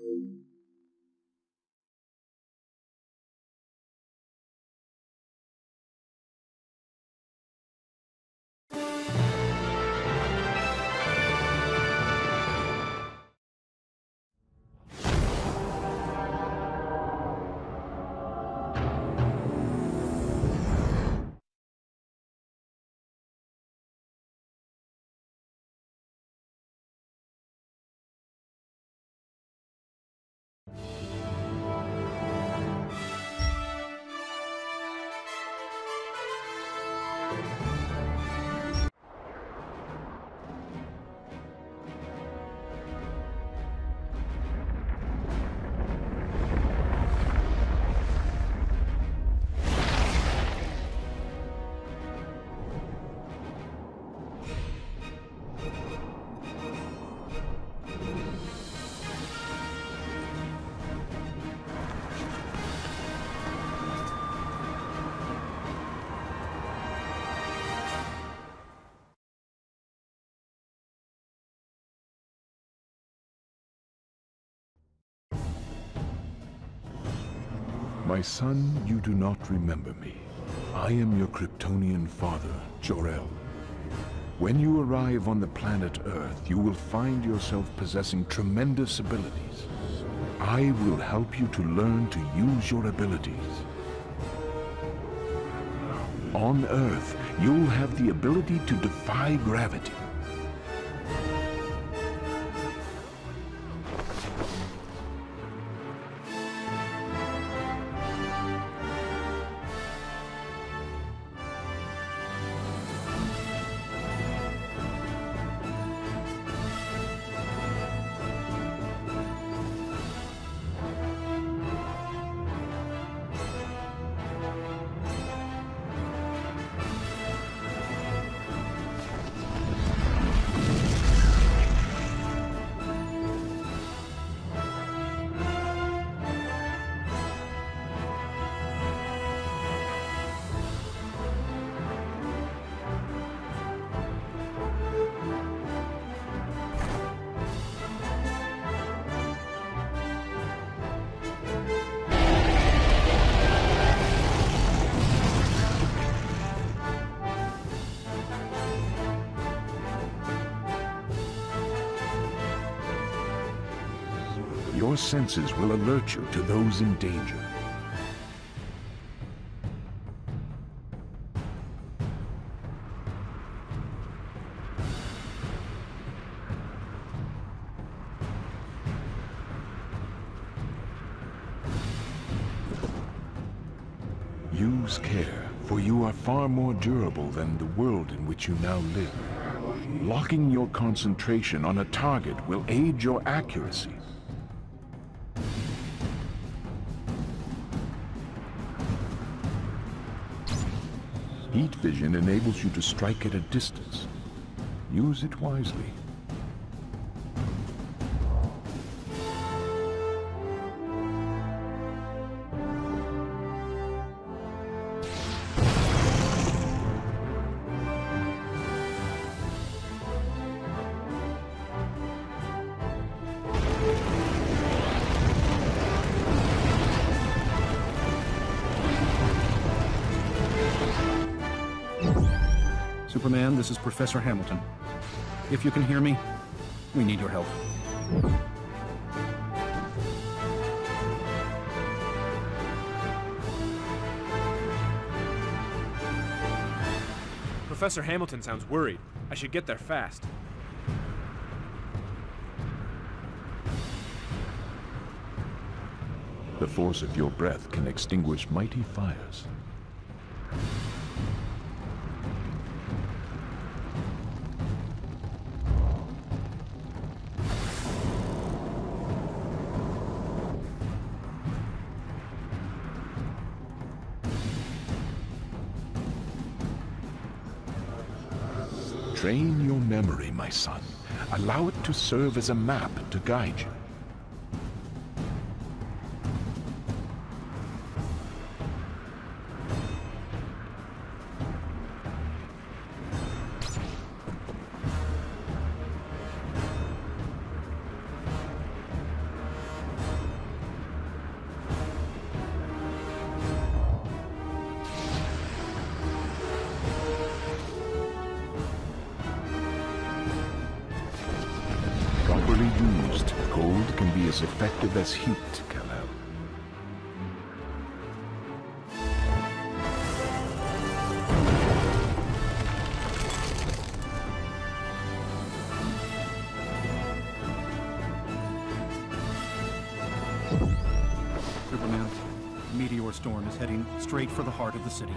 My son, you do not remember me. I am your Kryptonian father, Jor-El. When you arrive on the planet Earth, you will find yourself possessing tremendous abilities. I will help you to learn to use your abilities. On Earth, you'll have the ability to defy gravity. Your senses will alert you to those in danger. Use care, for you are far more durable than the world in which you now live. Locking your concentration on a target will aid your accuracy. Heat vision enables you to strike at a distance. Use it wisely. Superman, this is Professor Hamilton. If you can hear me, we need your help. Professor Hamilton sounds worried. I should get there fast. The force of your breath can extinguish mighty fires. Train your memory, my son. Allow it to serve as a map to guide you. used, cold can be as effective as heat, Kal-El. Superman, the meteor storm is heading straight for the heart of the city.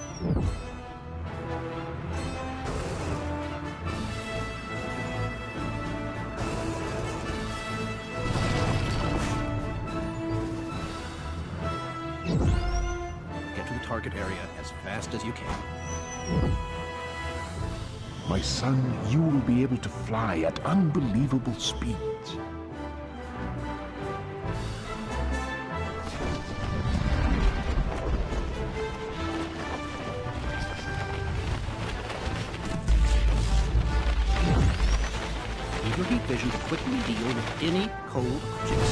Get to the target area as fast as you can. My son, you will be able to fly at unbelievable speeds. Use your heat vision to quickly deal with any cold objects.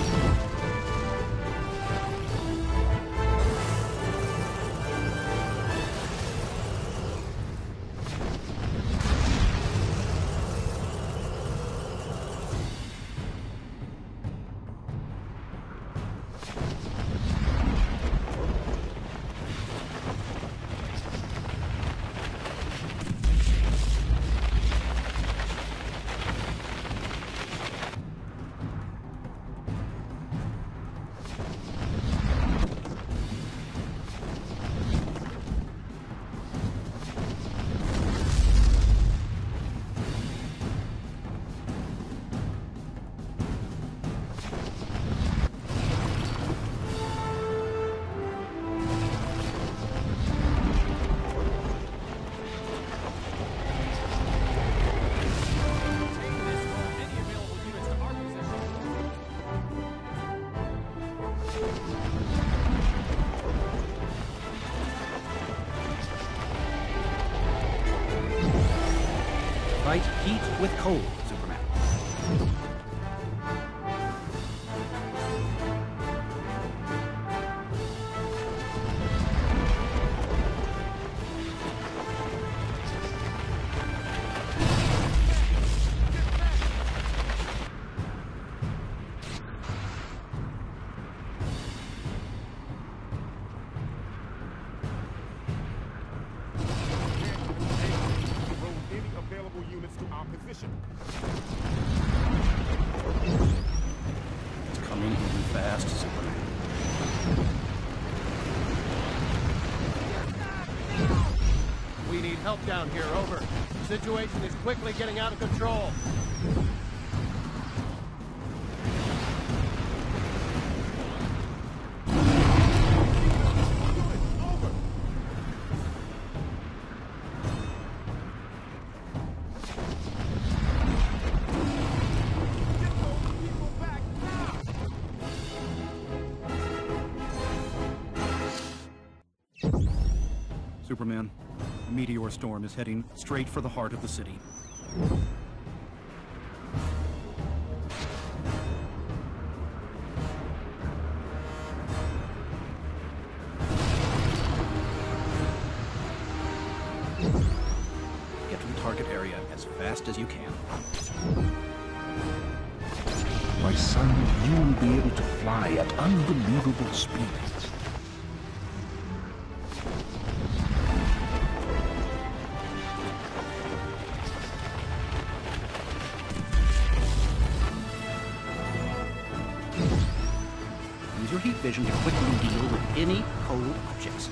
Fight heat with cold, Superman. It's coming even fast, Superman. We need help down here, over. The situation is quickly getting out of control. Superman, the meteor storm is heading straight for the heart of the city. Get to the target area as fast as you can. My son, you will be able to fly at unbelievable speeds. Use your heat vision to quickly deal with any cold objects.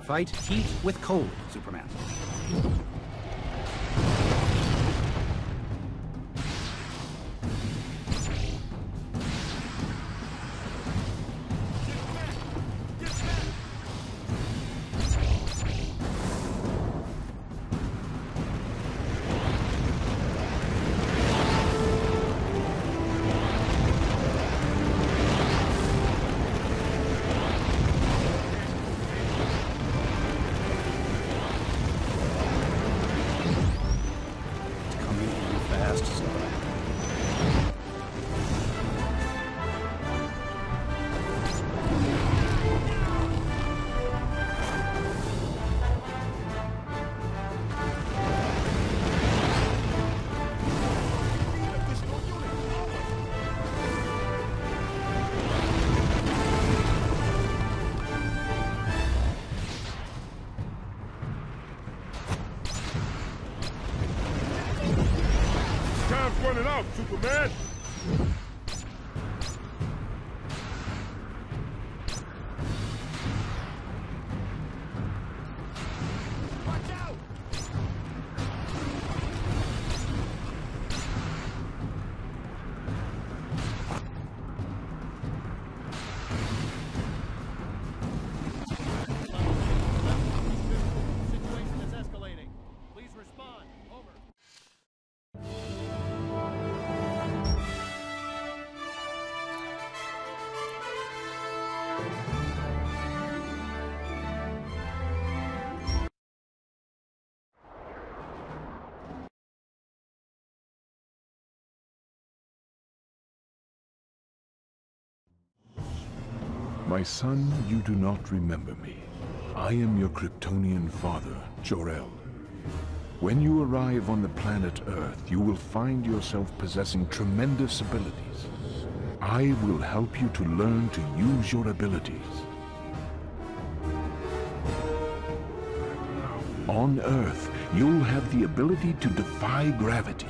Fight heat with cold, Superman. Time's running out, Superman! Watch out! Situation is escalating. Please respond. Over. My son, you do not remember me. I am your Kryptonian father, Jor-El. When you arrive on the planet Earth, you will find yourself possessing tremendous abilities. I will help you to learn to use your abilities. On Earth, you'll have the ability to defy gravity.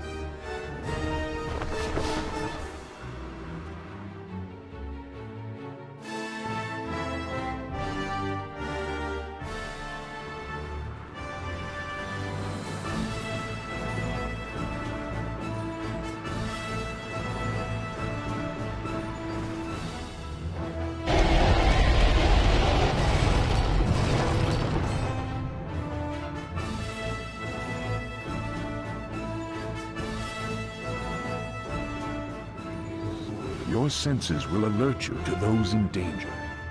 Your senses will alert you to those in danger.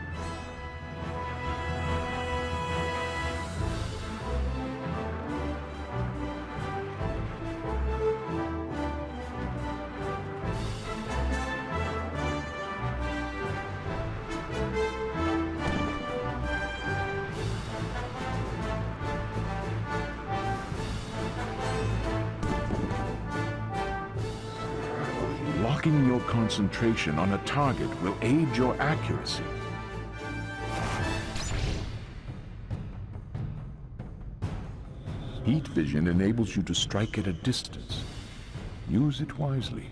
Locking your concentration on a target will aid your accuracy. Heat vision enables you to strike at a distance. Use it wisely.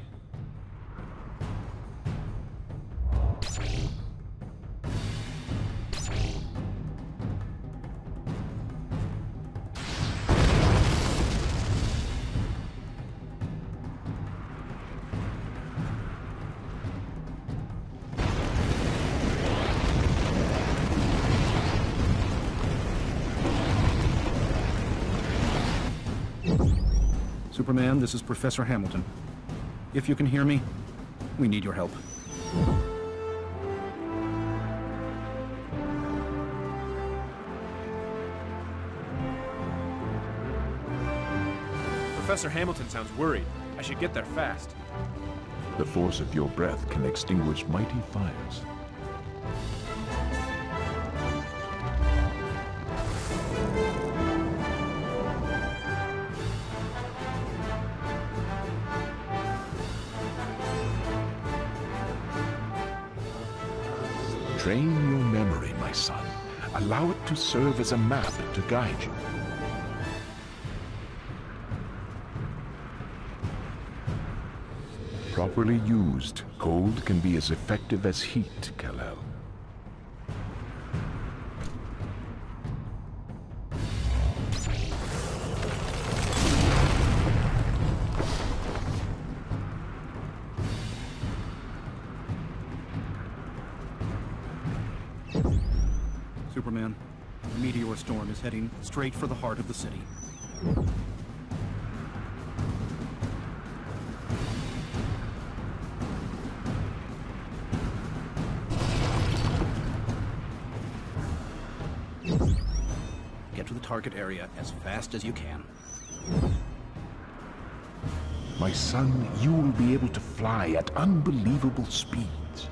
Superman, this is Professor Hamilton. If you can hear me, we need your help. Professor Hamilton sounds worried. I should get there fast. The force of your breath can extinguish mighty fires. Train your memory, my son. Allow it to serve as a map to guide you. Properly used, cold can be as effective as heat, Kal-El. Superman, a meteor storm is heading straight for the heart of the city. Get to the target area as fast as you can. My son, you will be able to fly at unbelievable speeds.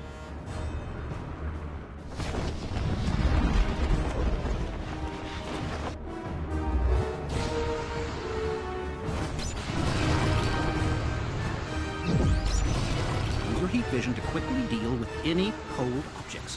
Use your heat vision to quickly deal with any cold objects.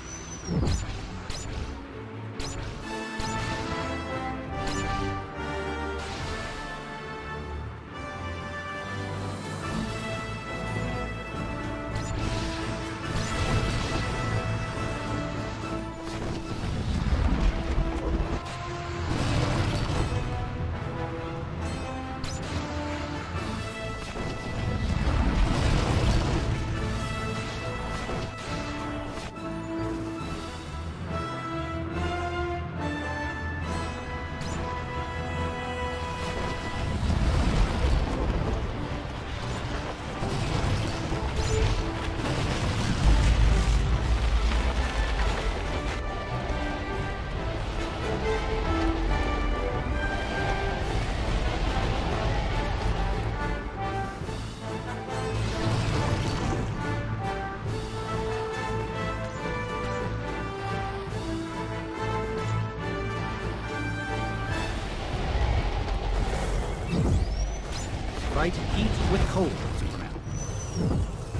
Fight heat with cold, Superman.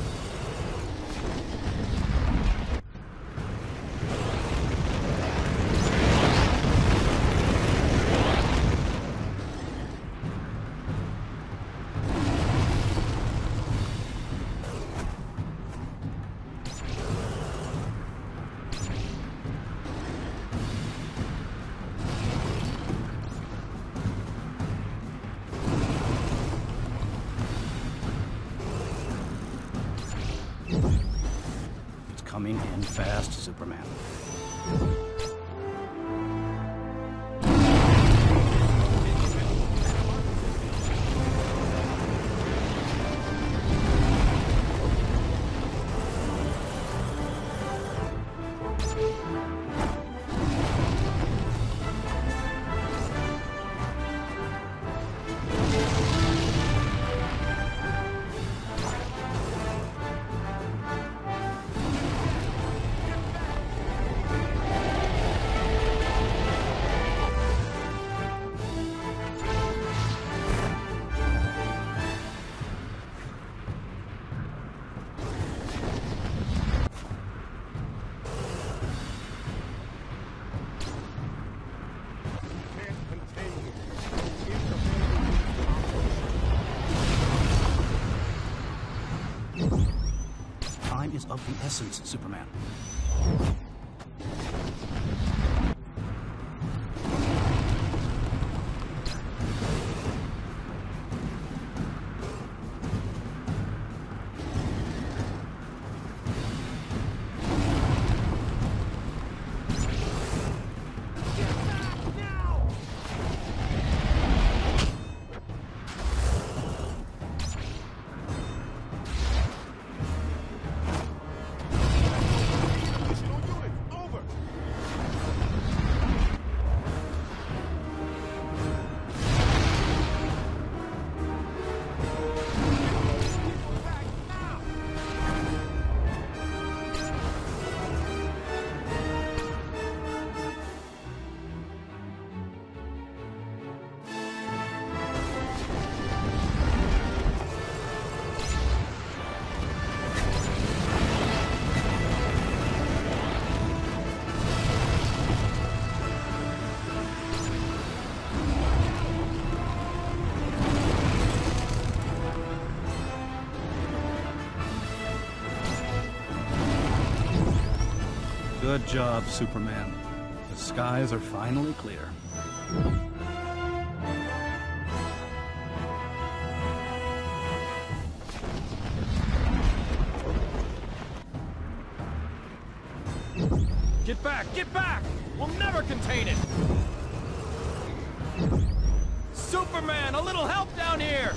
It's coming in fast, Superman. Time is of the essence, Superman. Good job, Superman. The skies are finally clear. Get back! Get back! We'll never contain it! Superman, a little help down here!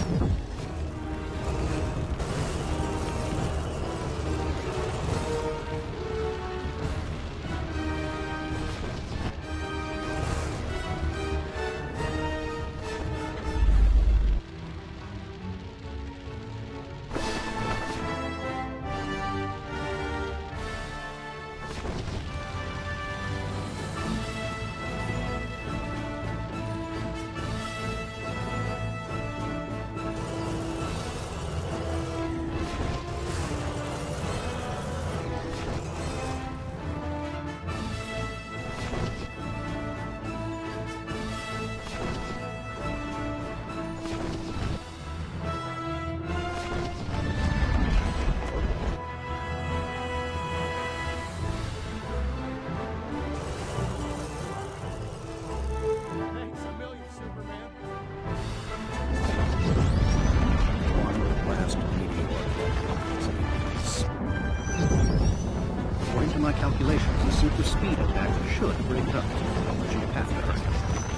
Thanks a million, Superman. One last meteor. According to my calculations, the super speed attack should bring it up to the original path to Earth.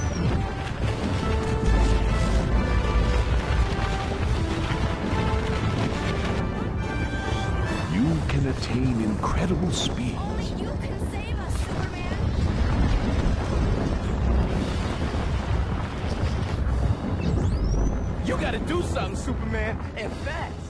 You can attain incredible speed. Only you can save us, Superman. You gotta do something, Superman, and fast!